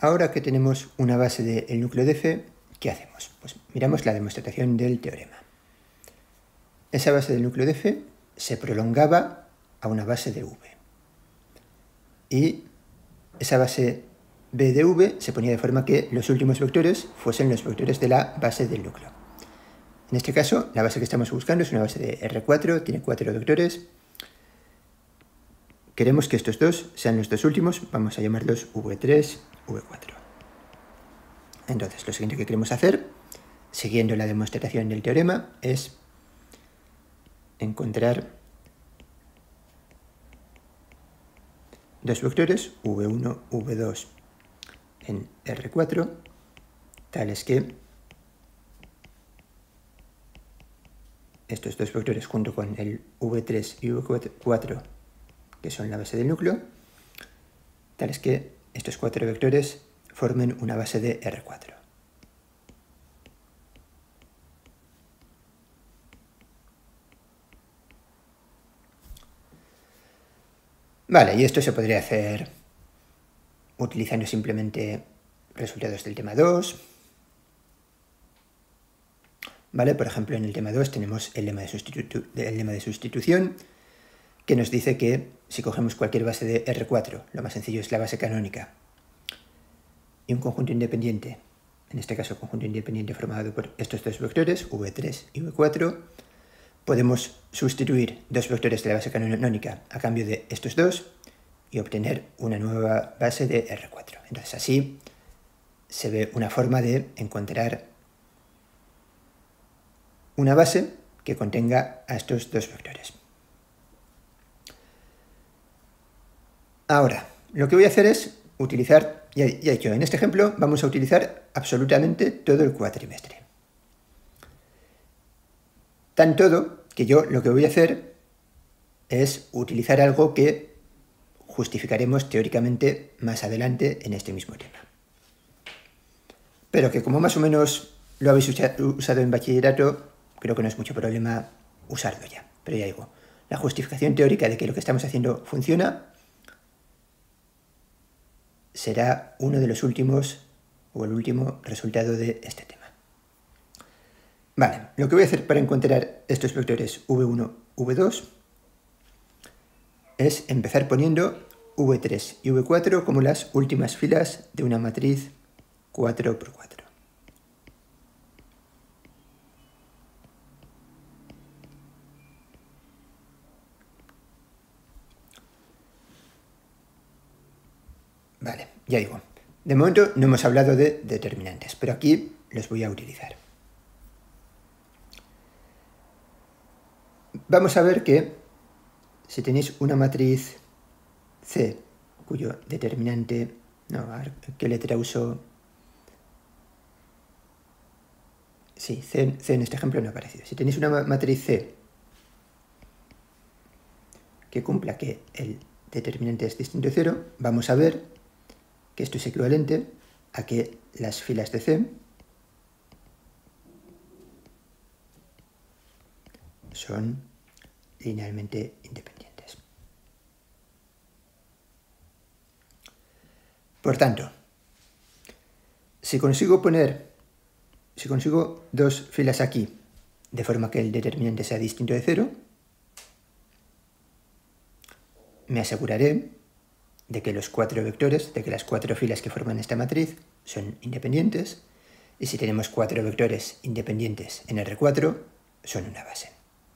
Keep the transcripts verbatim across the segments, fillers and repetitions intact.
ahora que tenemos una base del núcleo de F, ¿qué hacemos? Pues miramos la demostración del teorema. Esa base del núcleo de F se prolongaba a una base de V. Y esa base B de V se ponía de forma que los últimos vectores fuesen los vectores de la base del núcleo. En este caso, la base que estamos buscando es una base de R cuatro, tiene cuatro vectores. Queremos que estos dos sean los dos últimos, vamos a llamarlos V tres, V cuatro. Entonces, lo siguiente que queremos hacer, siguiendo la demostración del teorema, es encontrar dos vectores, V uno, V dos en R cuatro, tales que estos dos vectores junto con el V tres y V cuatro, que son la base del núcleo, tales que estos cuatro vectores formen una base de R cuatro. Vale, y esto se podría hacer utilizando simplemente resultados del tema dos. Vale, por ejemplo, en el tema dos tenemos el lema de, sustitu el lema de sustitución, que nos dice que si cogemos cualquier base de R cuatro, lo más sencillo es la base canónica, y un conjunto independiente, en este caso conjunto independiente formado por estos dos vectores, V tres y V cuatro, podemos sustituir dos vectores de la base canónica a cambio de estos dos y obtener una nueva base de R cuatro. Entonces así se ve una forma de encontrar una base que contenga a estos dos vectores. Ahora, lo que voy a hacer es utilizar, ya, ya he dicho, en este ejemplo vamos a utilizar absolutamente todo el cuatrimestre. Tan todo que yo lo que voy a hacer es utilizar algo que justificaremos teóricamente más adelante en este mismo tema. Pero que como más o menos lo habéis usado en bachillerato, creo que no es mucho problema usarlo ya. Pero ya digo, la justificación teórica de que lo que estamos haciendo funciona será uno de los últimos o el último resultado de este tema. Vale, lo que voy a hacer para encontrar estos vectores V uno, V dos es empezar poniendo V tres y V cuatro como las últimas filas de una matriz cuatro por cuatro. Vale, ya digo, de momento no hemos hablado de determinantes, pero aquí los voy a utilizar. Vamos a ver que si tenéis una matriz C, cuyo determinante, no, a ver, ¿qué letra uso? Sí, C, C en este ejemplo no ha aparecido. Si tenéis una matriz C que cumpla que el determinante es distinto de cero, vamos a ver que esto es equivalente a que las filas de C son linealmente independientes. Por tanto, si consigo poner, si consigo dos filas aquí, de forma que el determinante sea distinto de cero, me aseguraré de que los cuatro vectores, de que las cuatro filas que forman esta matriz son independientes, y si tenemos cuatro vectores independientes en R cuatro, son una base.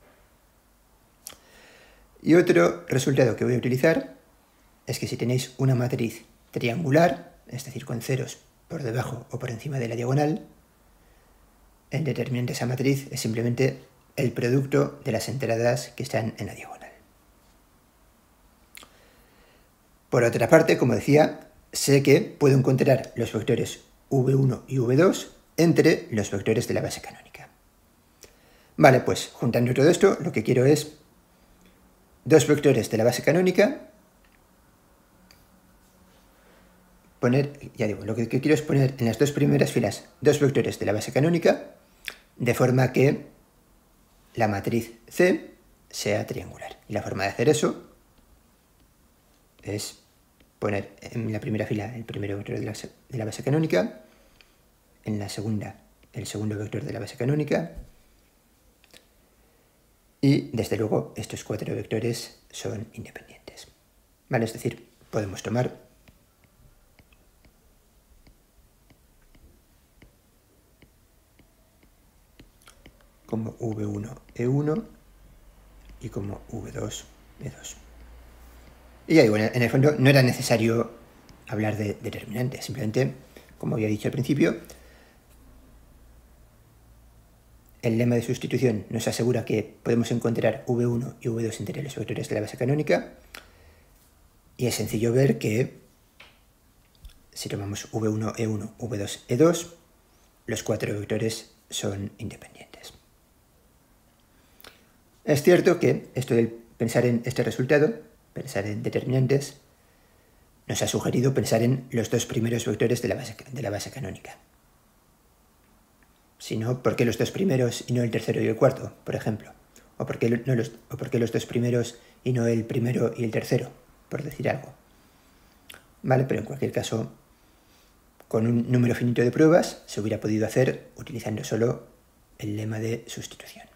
Y otro resultado que voy a utilizar es que si tenéis una matriz triangular, es decir, con ceros por debajo o por encima de la diagonal, el determinante de esa matriz es simplemente el producto de las entradas que están en la diagonal. Por otra parte, como decía, sé que puedo encontrar los vectores V uno y V dos entre los vectores de la base canónica. Vale, pues juntando todo esto, lo que quiero es dos vectores de la base canónica, poner, ya digo, lo que quiero es poner en las dos primeras filas dos vectores de la base canónica, de forma que la matriz C sea triangular. Y la forma de hacer eso es poner en la primera fila el primer vector de la, de la base canónica, en la segunda el segundo vector de la base canónica, y desde luego estos cuatro vectores son independientes. ¿Vale? Es decir, podemos tomar como V uno E uno y como V dos E dos. Y ahí, bueno, en el fondo no era necesario hablar de determinantes, simplemente, como había dicho al principio, el lema de sustitución nos asegura que podemos encontrar V uno y V dos entre los vectores de la base canónica, y es sencillo ver que si tomamos V uno E uno, V dos E dos, los cuatro vectores son independientes. Es cierto que esto de pensar en este resultado, pensar en determinantes, nos ha sugerido pensar en los dos primeros vectores de la base, de la base canónica. Si no, ¿por qué los dos primeros y no el tercero y el cuarto, por ejemplo? ¿O por qué, no los, o por qué los dos primeros y no el primero y el tercero, por decir algo? Vale, pero en cualquier caso, con un número finito de pruebas se hubiera podido hacer utilizando solo el lema de sustitución.